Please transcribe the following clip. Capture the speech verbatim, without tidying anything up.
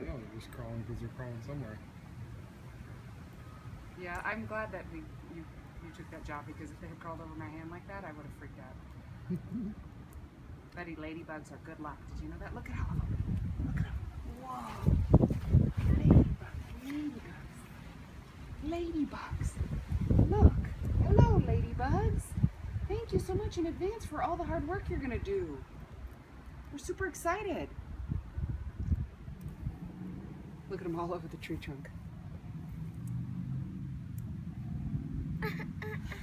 I know, they're just crawling because they're crawling somewhere. Yeah, I'm glad that we you you took that job, because if they had crawled over my hand like that, I would have freaked out. Betty, ladybugs are good luck. Did you know that? Look at all of them. Look at them. Whoa. Ladybugs. Ladybugs. Ladybugs. Look. Hello, ladybugs. Thank you so much in advance for all the hard work you're going to do. We're super excited. Look at them all over the tree trunk.